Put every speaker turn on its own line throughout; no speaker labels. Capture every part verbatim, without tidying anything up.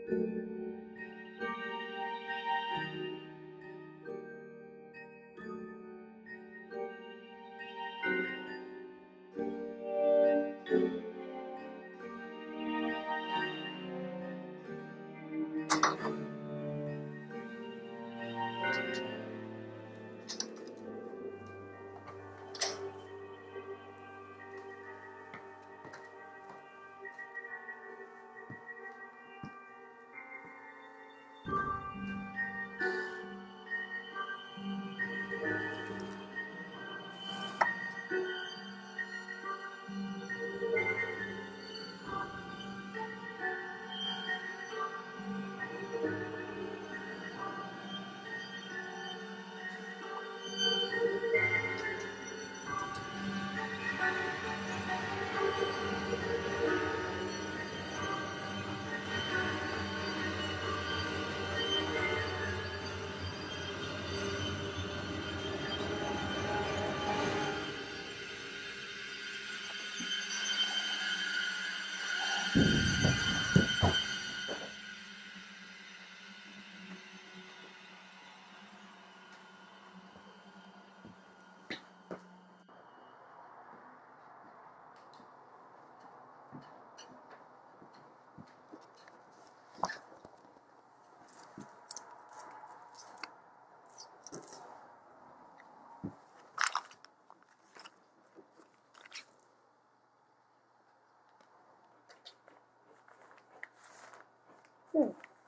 Hmm.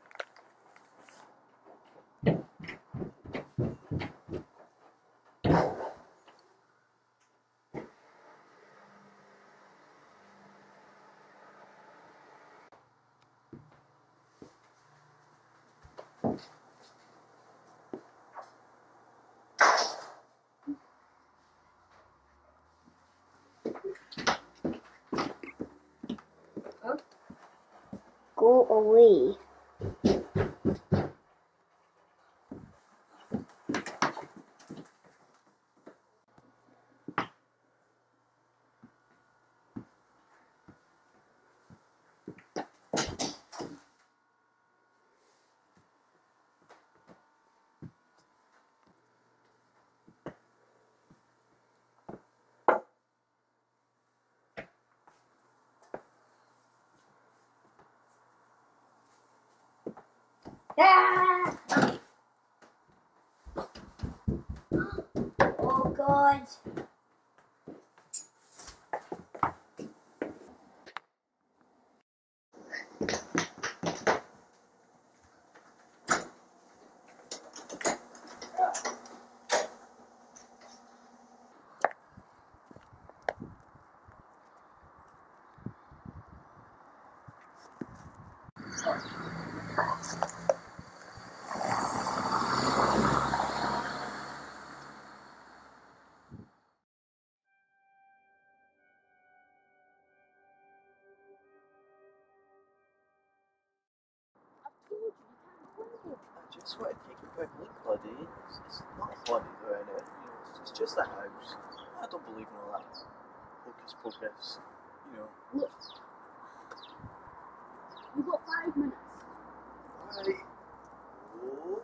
Huh? Go away. Ah! Oh God.
I just want to take a quick look, buddy. It's, it's not haunted or anything, you know, it's, it's just a house. I don't believe in all that hocus pocus, you know.
Look. You've got five minutes.
Alright. Oh.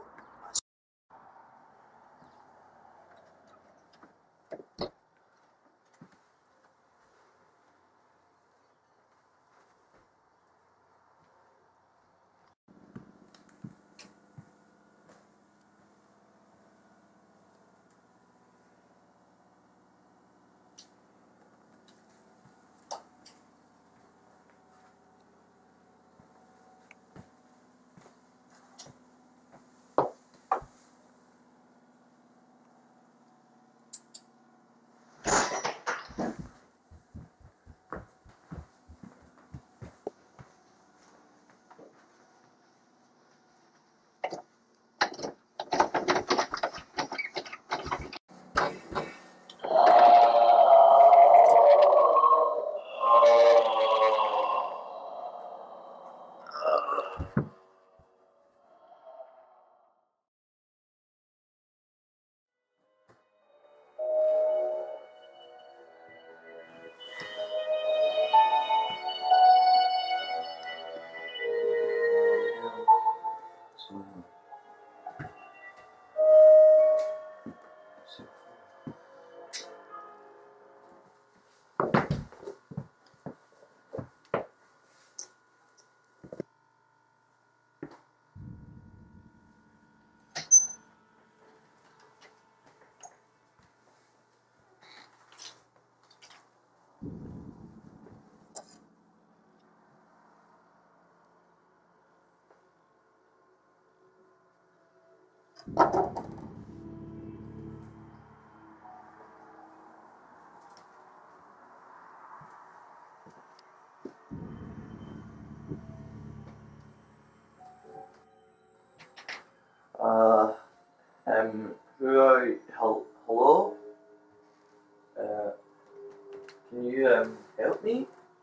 Uh, um, who are, hel hello? Uh, can you, um, help me?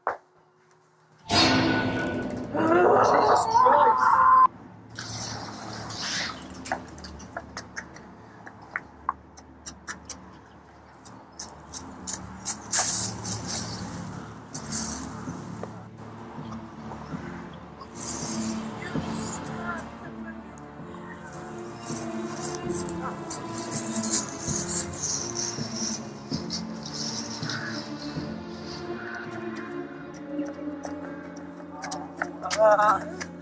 Jesus Christ! Ah.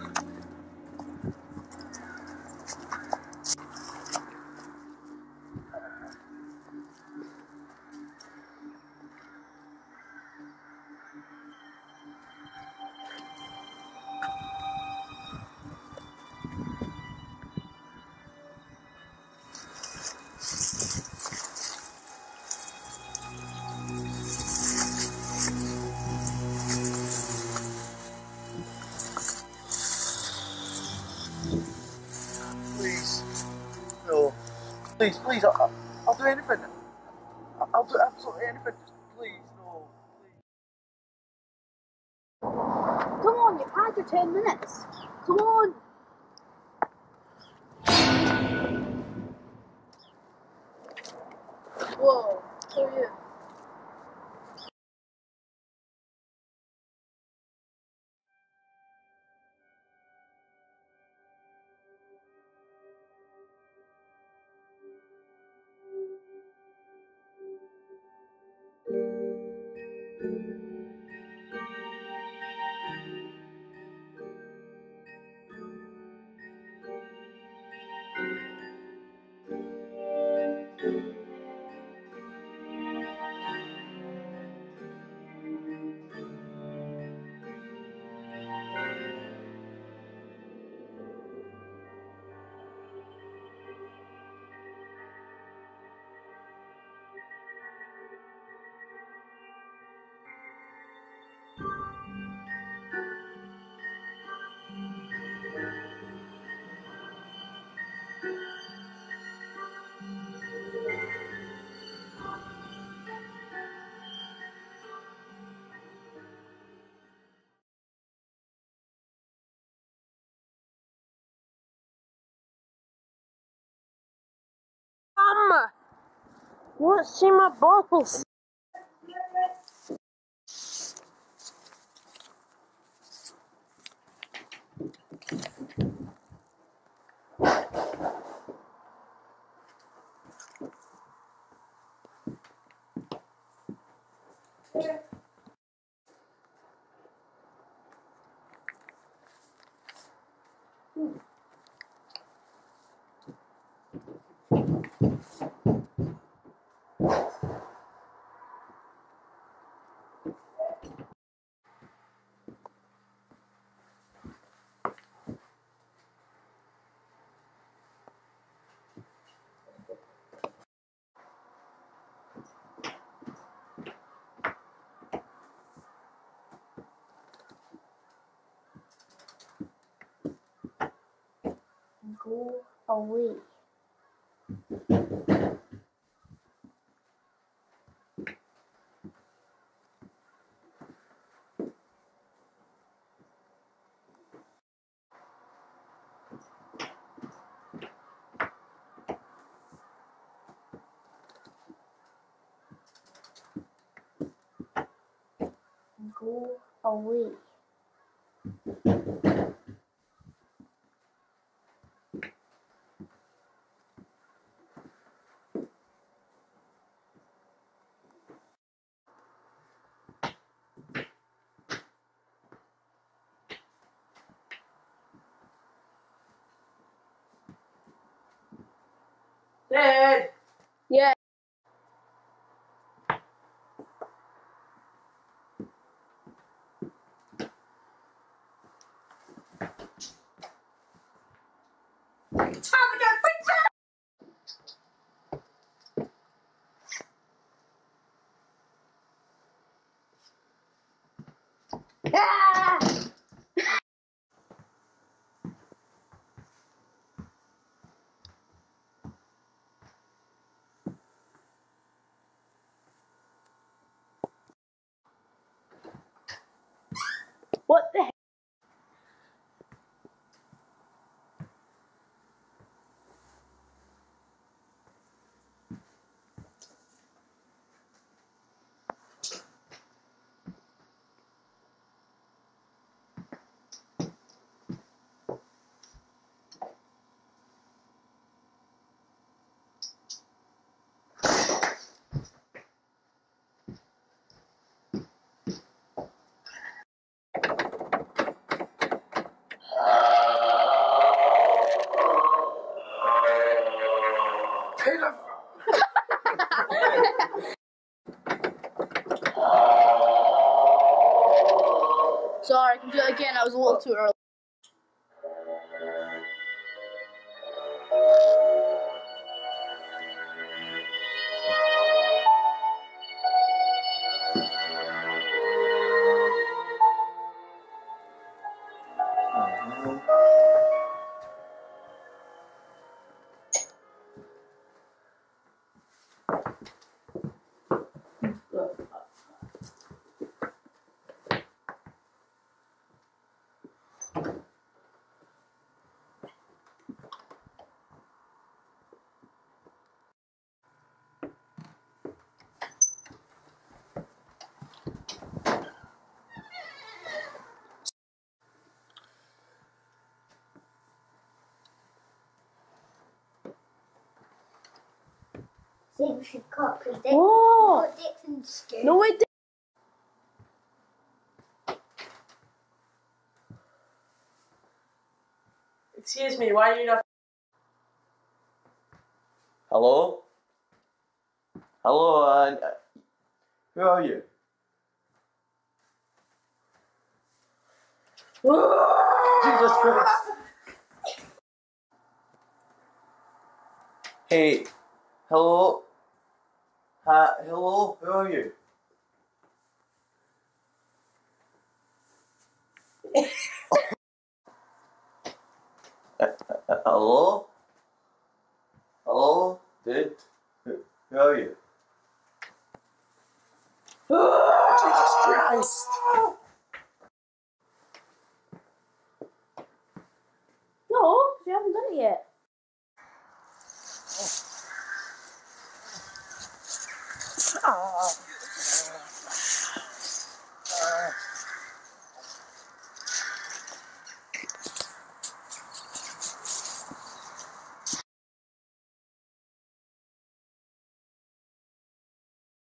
Please, no. Please, please, I'll, I'll do anything. I'll, I'll do absolutely anything. Just please, no. Please.
Come on, you've had your ten minutes. Come on. Whoa, who are you?
Mama! What? See my balls?
Go away. Go away.
Dad! Yeah. What the heck?
Peter!
Sorry, I can do it again. I was a little too early.
I think we should cut because they
Whoa!
got dicks and skin.
No, it didn't. Excuse me, why are you not?
Hello? Hello, uh, who are you? Jesus Christ! Hey, hello? Hi, hello, who are you? uh, uh, hello? Hello? Dude? Who, who are you? Jesus Christ!
No, you haven't done it yet.